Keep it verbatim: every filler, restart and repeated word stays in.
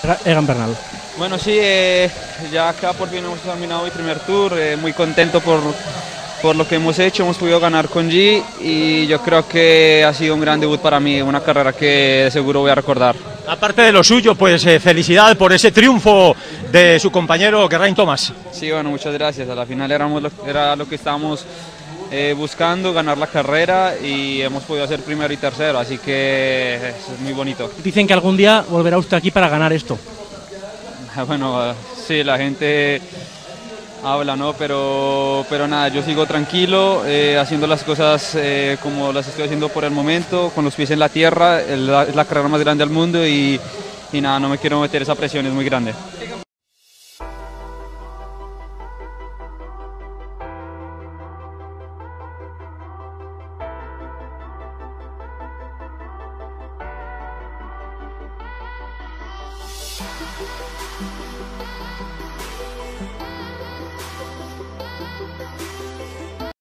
Egan Bernal. Bueno, sí, eh, ya acá por fin hemos terminado mi primer tour, eh, muy contento por, por lo que hemos hecho, hemos podido ganar con G y yo creo que ha sido un gran debut para mí, una carrera que de seguro voy a recordar. Aparte de lo suyo, pues eh, felicidad por ese triunfo de su compañero Geraint Thomas. Sí, bueno, muchas gracias, a la final éramos lo, era lo que estábamos eh, buscando, ganar la carrera y hemos podido hacer primero y tercero, así que es muy bonito. Dicen que algún día volverá usted aquí para ganar esto. Bueno, sí, la gente habla, ¿no? Pero, pero nada, yo sigo tranquilo, eh, haciendo las cosas eh, como las estoy haciendo por el momento, con los pies en la tierra, es la, es la carrera más grande del mundo y, y nada, no me quiero meter, esa presión es muy grande.